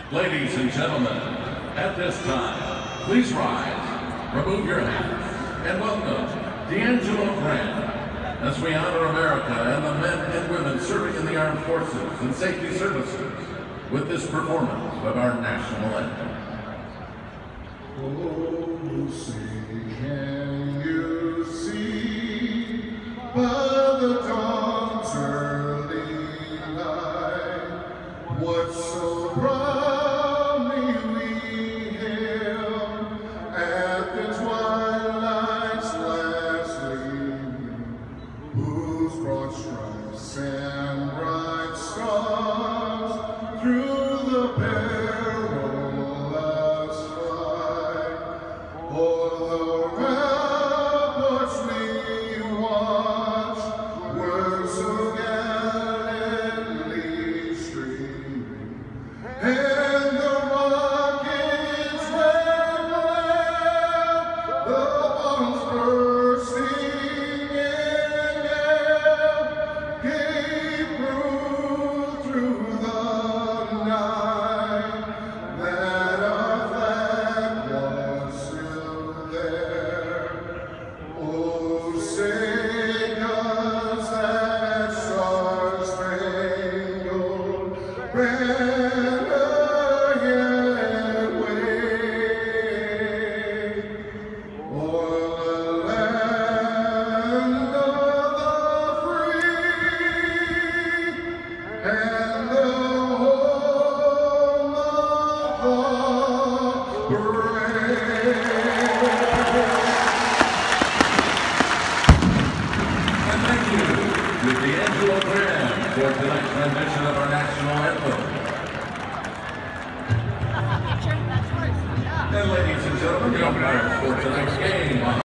Ladies and gentlemen, at this time, please rise, remove your hats, and welcome D'Angelo Graham as we honor America and the men and women serving in the armed forces and safety services with this performance of our national anthem. Oh, Lucy, can you see by the dawn's early light what so proudly we hailed at the twilight's last gleaming, whose broad stripes and bright stars through the perilous fight o'er the ramparts we watched were so gallantly streaming, and the rocket's red glare, the bombs bursting in air, gave proof through the night that our flag was still there. Oh, say does that star-spangled banner yet wave o'er the land of the free and the home of the brave? And thank you to D'Angelo Graham for tonight's rendition of our national anthem. And ladies and gentlemen, the umpires for tonight's game